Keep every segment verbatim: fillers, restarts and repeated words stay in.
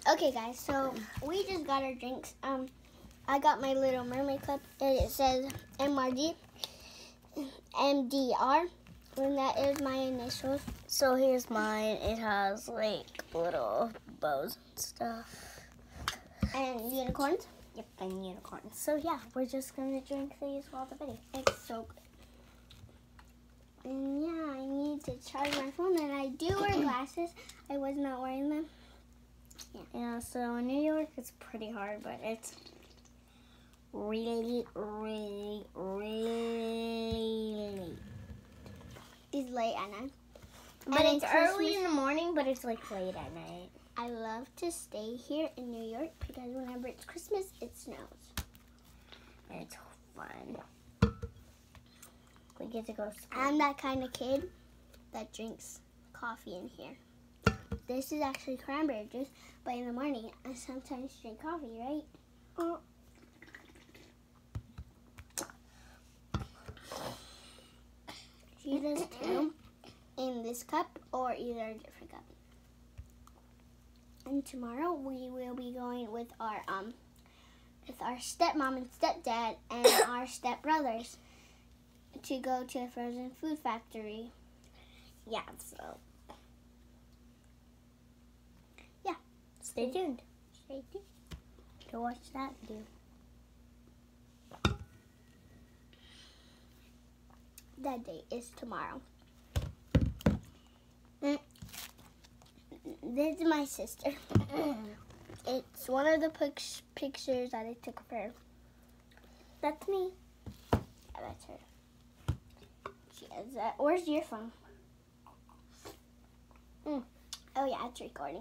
Okay, guys, so we just got our drinks. Um, I got my Little Mermaid cup, and it says M R D, M D R, and that is my initials. So here's mine. It has like little bows and stuff. And unicorns. Yep, and unicorns. So yeah, we're just gonna drink these while the video. It's so good. And yeah, I need to charge my phone, and I do wear glasses. I was not wearing them. Yeah. yeah, so in New York, it's pretty hard, but it's really, really, really late. It's late at night. But And it's in early Christmas- in the morning, but it's like late at night. I love to stay here in New York because whenever it's Christmas, it snows. And it's fun. We get to go skiing. I'm that kind of kid that drinks coffee in here. This is actually cranberry juice, but in the morning, I sometimes drink coffee, right? Oh. She does too, in this cup or either a different cup. And tomorrow we will be going with our um, with our stepmom and stepdad and our stepbrothers to go to a frozen food factory. Yeah, so Yeah. stay tuned Stay tuned. to watch that video. That day is tomorrow. Mm. This is my sister. It's one of the pic- pictures that I took of her. That's me. Yeah, that's her. She has that. Where's your phone? Mm. Oh yeah, it's recording.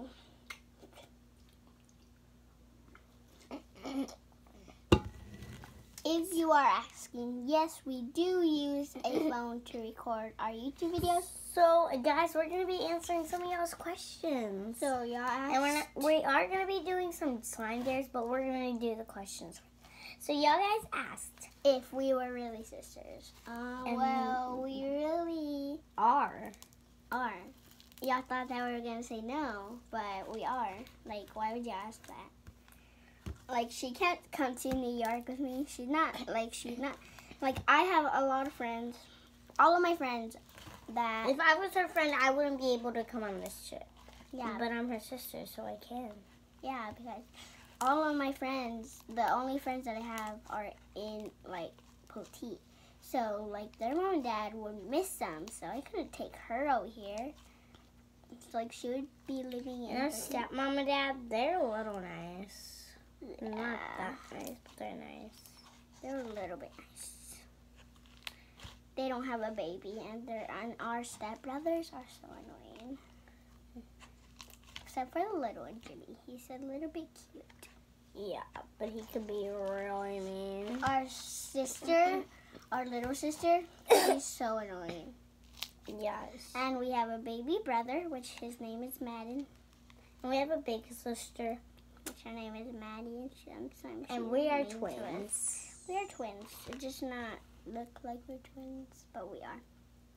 If you are asking, yes, we do use a phone to record our YouTube videos. So, guys, we're going to be answering some of y'all's questions. So y'all asked. And we're not, we are going to be doing some slime dares, but we're going to do the questions. So, y'all guys asked. If we were really sisters. Uh, And- well, we really Are. are. Y'all thought that we were going to say no, but we are. Like, why would you ask that? Like, she can't come to New York with me. She's not, like, she's not. Like, I have a lot of friends. All of my friends that, If I was her friend, I wouldn't be able to come on this trip. yeah, But I'm her sister, so I can. yeah, because all of my friends, the only friends that I have are in, like, Poteet. So, like, their mom and dad would miss them, so I couldn't take her out here. It's like she would be living in And her her- stepmom and dad, they're a little nice. Not Yeah, that nice, but they're nice. they're a little bit nice. They don't have a baby, and they're and our stepbrothers are so annoying. Except for the little one, Jimmy. He's a little bit cute. Yeah, but he could be really mean. Our sister, our little sister, she's so annoying. Yes. And we have a baby brother, which his name is Madden, And we have a big sister. which her name is Maddie, and she, sometimes And she's we are mean to us. twins. We are twins. It just not look like we're twins, but we are.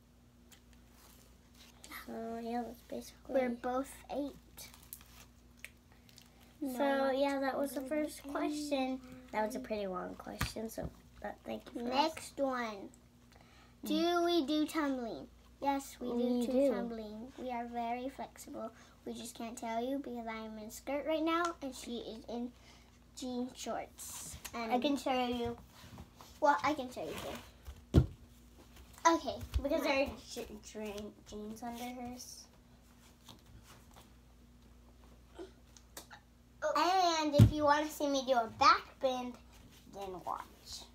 So, yeah, that's basically We're both eight. So, yeah, that was the first question. That was a pretty long question, so that, thank you for Next one. Do we do tumbling? Yes, we do, We do do. tumbling. We are very flexible. We just can't tell you because I'm in a skirt right now and she is in jean shorts. And I can show you well, I can show you too. Okay, because there are je- je- jeans under hers. And if you want to see me do a back bend, then watch.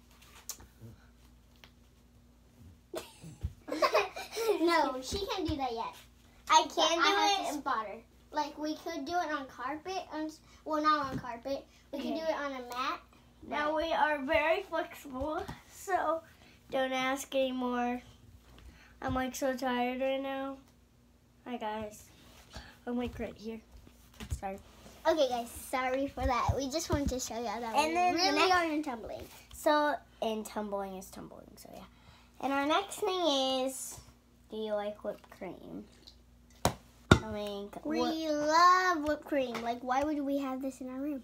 no, she can't do that yet. I But can I have to do it. spot her. Like we could do it on carpet. On, well, not on carpet. We could Okay. do it on a mat. Now we are very flexible, so don't ask anymore. I'm like so tired right now. Hi guys. I'm like right here. Sorry. Okay, guys, sorry for that. We just wanted to show you that And we then the really next- are in tumbling. So, and tumbling is tumbling, so yeah. And our next thing is, do you like whipped cream? I mean, We what- love whipped cream. Like, why would we have this in our room?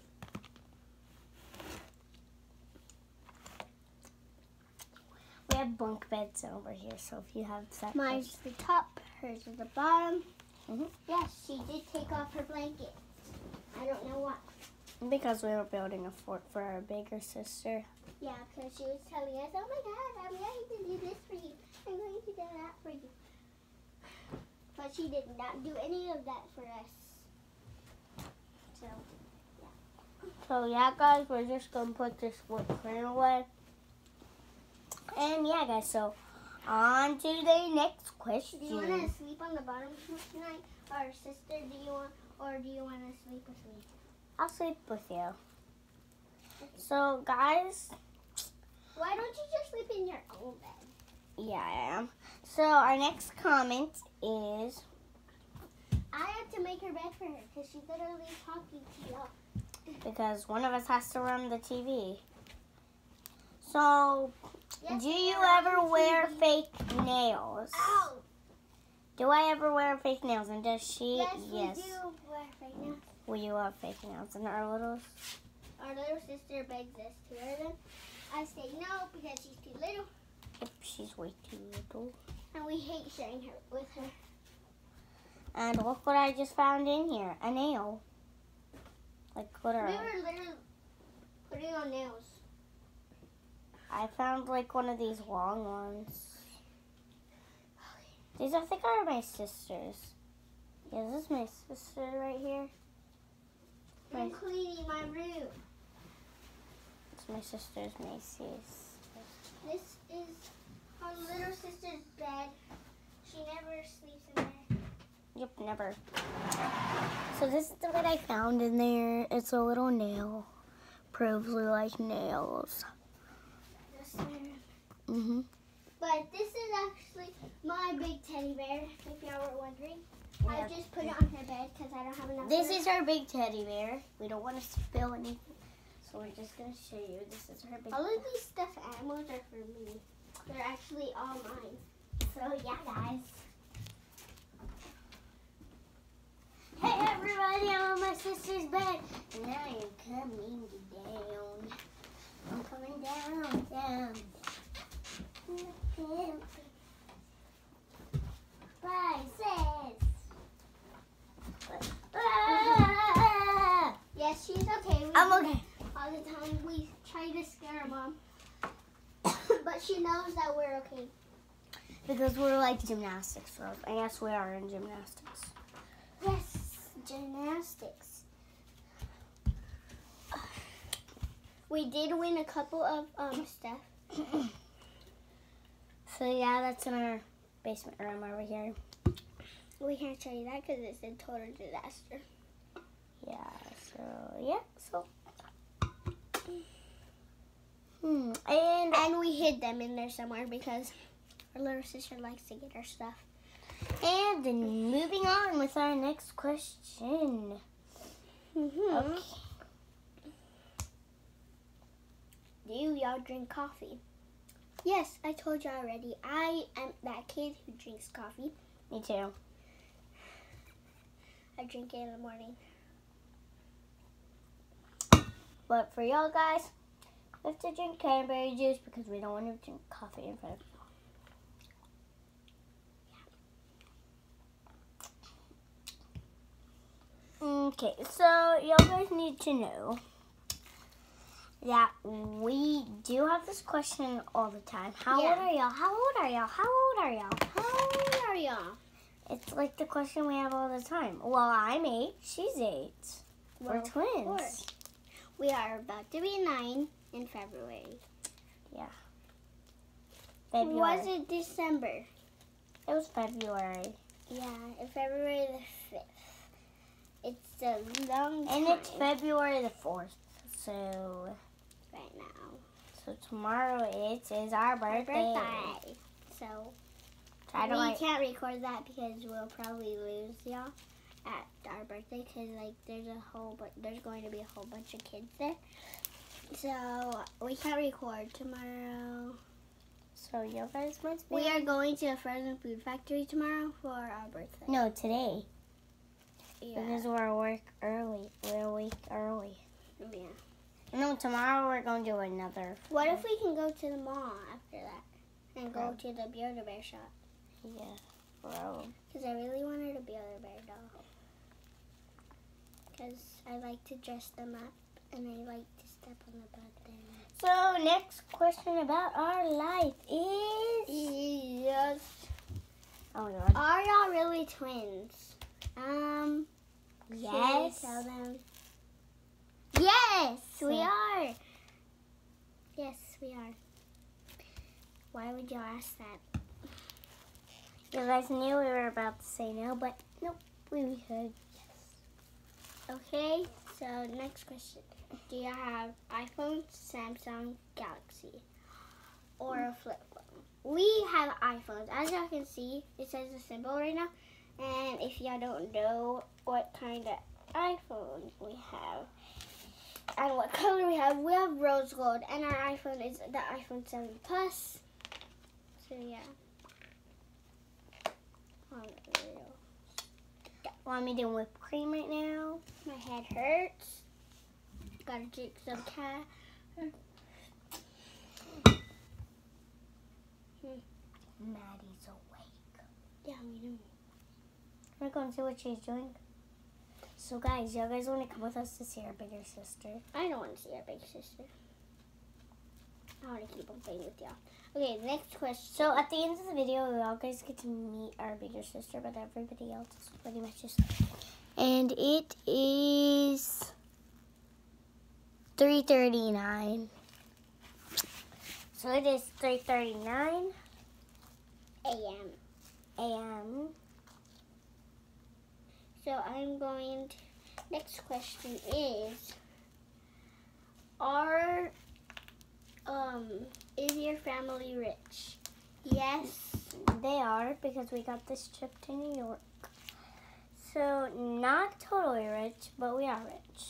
we have bunk beds over here, so if you have that. Mine's the top, hers is the bottom. Mhm. Yes, she did take off her blanket. I don't know why. Because we were building a fort for our bigger sister. Yeah, because she was telling us, oh my God, I'm going to do this for you. I'm going to do that for you. But she did not do any of that for us. So, So yeah, guys, we're just gonna put this whipped cream away. And yeah, guys, so on to the next question. do you want to sleep on the bottom tonight? Or sister, do you want, or do you want to sleep with me? I'll sleep with you. So, guys, Why don't you just sleep in your own bed? yeah, I am. So our next comment is, I had to make her bed for her because she's literally talking to y'all. because one of us has to run the T V. So, Yes, do we you are on ever T V. wear fake nails? Ow! Do I ever wear fake nails? And does she? Yes, yes. we do wear fake nails. Will you wear fake nails? And our little. Our little sister begs us to wear them. I say no because she's too little, Yep, she's way too little. and we hate sharing her with her. And look what I just found in here. A nail. Like literally. We were literally putting on nails. I found like one of these long ones. These I think are my sister's. Yeah, this is my sister right here. I'm cleaning my room. It's my sister's Macy's. This is our little sister's bed. She never sleeps in there. Yep, never. So this is what I found in there. It's a little nail. Proves we like nails. Yes, sir. Mm-hmm. But this is actually my big teddy bear, if y'all were wondering. I Yeah. just put it on her bed because I don't have enough This room. is her big teddy bear. We don't want to spill anything. So we're just going to show you. This is her big All of these stuffed animals are for me. They're actually all mine. So yeah, guys. Hey everybody, I'm on my sister's bed. And I am coming down. I'm coming down, down. Bye, sis. Ah! Yes, she's okay. We I'm do okay. All the time we try to scare her mom. But she knows that we're okay. Because we're like gymnastics. So I guess we are in gymnastics. Yes, gymnastics. We did win a couple of um stuff. So yeah, that's in our basement room over here. We can't show you that because it's a total disaster. Yeah, so yeah, so. Hmm, and And we hid them in there somewhere because our little sister likes to get our stuff. and then moving on with our next question. Mm-hmm. Okay. Do y'all drink coffee? Yes, I told you already. I am that kid who drinks coffee. Me too. I drink it in the morning. But for y'all guys, we have to drink cranberry juice because we don't want to drink coffee in front of y'all. Okay, so y'all guys need to know that we do have this question all the time. How Yeah. old are y'all? How old are y'all? How old are y'all? How old are y'all? It's like the question we have all the time. Well, I'm eight. She's eight. We're Well, twins. course. We are about to be nine in February. February. Was it December? It was February. Yeah, in February the fifth. It's a long time And it's February the fourth. So, right now. so tomorrow it is our Our birthday. birthday. So Try to we like, can't record that because we'll probably lose y'all at our birthday because like there's a whole but there's going to be a whole bunch of kids there. So we can't record tomorrow. so you guys must be. We are going to a frozen food factory tomorrow for our birthday. No, today. Yeah. Because we're awake early. We're awake early. Yeah. No, tomorrow we're going to do another. What if we can go to the mall after that and go to the Build-A-Bear shop? Yeah, bro. Because I really wanted a Build-A-Bear doll. Because I like to dress them up and I like to step on the bed there. So, next question about our life is... Yes. Oh my god. Are y'all really twins? Um, Yes. should I tell them? Yes, we So- are. Yes, we are. Why would y'all ask that? You guys knew we were about to say no, but nope, we heard yes. Okay, so next question. Do you have iPhone, Samsung, Galaxy, or a flip phone? We have iPhones. As y'all can see, it says a symbol right now. And if y'all don't know what kind of iPhone we have and what color we have, we have rose gold. And our iPhone is the iPhone seven Plus. So yeah. Unreal. Want me to whip cream right now? My head hurts. Gotta drink some cat. Maddie's awake. Yeah, we know. We're going to see what she's doing. So guys, you guys want to come with us to see our bigger sister? I don't want to see our big sister. I want to keep on playing with y'all. Okay, next question. So at the end of the video, we all guys get to meet our bigger sister, but everybody else is pretty much just... And it is three thirty-nine. So it is three thirty-nine A M. a m So I'm going to... Next question is... Are... Um... Is your family rich? Yes. They are, because we got this trip to New York. So, not totally rich, but we are rich.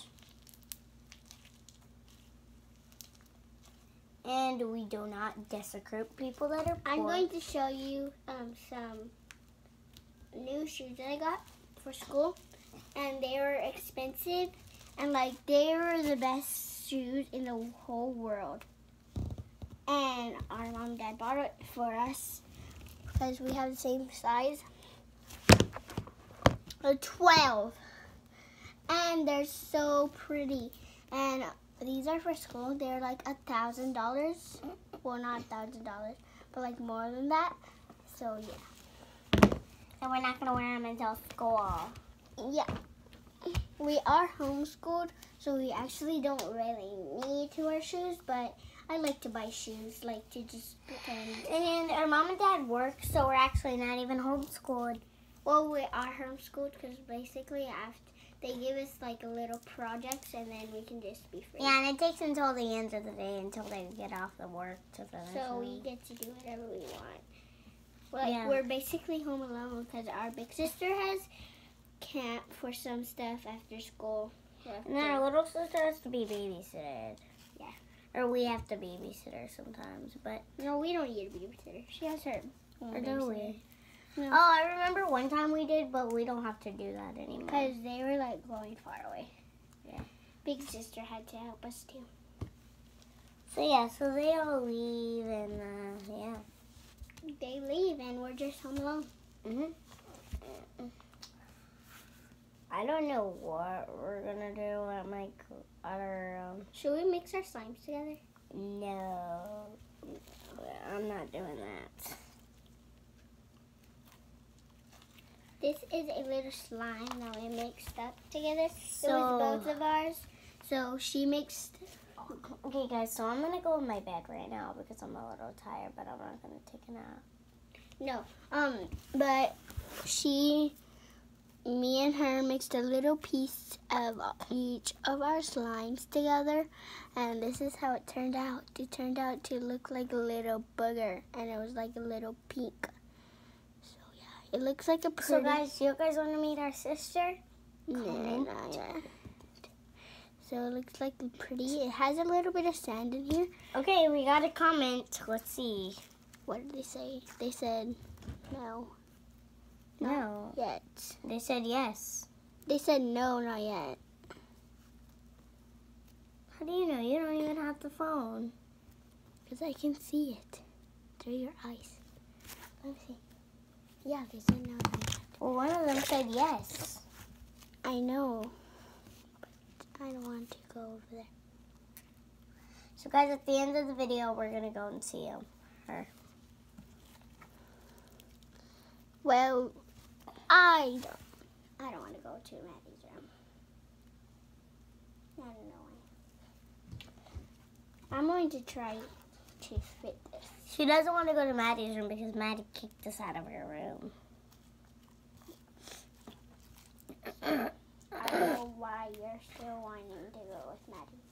And we do not desecrate people that are poor. I'm going to show you um, some new shoes that I got for school. And they were expensive. And, like, they were the best shoes in the whole world. And our mom and dad bought it for us because we have the same size. They're twelve. And they're so pretty. And these are for school. They're like a thousand dollars. Well, not a thousand dollars, but like more than that. So yeah. And we're not going to wear them until school. Yeah. We are homeschooled, so we actually don't really need to wear shoes, but I like to buy shoes, like to just pretend. And our mom and dad work, so we're actually not even homeschooled. Well, we are homeschooled because basically after they give us like a little projects and then we can just be free. Yeah, and it takes until the end of the day, until they get off the work to finish So them. we get to do whatever we want. Like, Yeah. we're basically home alone because our big sister has camp for some stuff after school. And then our little sister has to be babysitted. Yeah. Or we have to babysit her sometimes, but... No, we don't need a babysitter. She has her own Or do babysitter. we? No. Oh, I remember one time we did, but we don't have to do that anymore. Because they were like going far away. Yeah. Big sister had to help us too. So yeah, so they all leave and uh, yeah. They leave and we're just home alone. Mhm. I don't know what we're gonna do at my other. Um, Should we mix our slimes together? no, I'm not doing that. This is a little slime that we mixed up together. So- it was both of ours. So she mixed. Okay, guys, so I'm gonna go in my bed right now because I'm a little tired, but I'm not gonna take a nap. No. Um. But she, me and her mixed a little piece of each of our slimes together, and this is how it turned out. It turned out to look like a little booger, and it was like a little pink. So yeah, it looks like a pretty. So, guys, you guys want to meet our sister? No, Comment. no, no. So it looks like pretty. It has a little bit of sand in here. Okay, we got a comment. Let's see. What did they say? They said no. No. Yet. They said yes. They said no, not yet. How do you know? You don't even have the phone. Because I can see it through your eyes. Let me see. Yeah, they said no, not yet. Well, one of them said yes. I know. But I don't want to go over there. So, guys, at the end of the video, we're going to go and see him, her. Well, I don't. I don't want to go to Maddie's room. I don't know why. I'm going to try to fit this. She doesn't want to go to Maddie's room because Maddie kicked us out of her room. I don't know why you're still wanting to go with Maddie.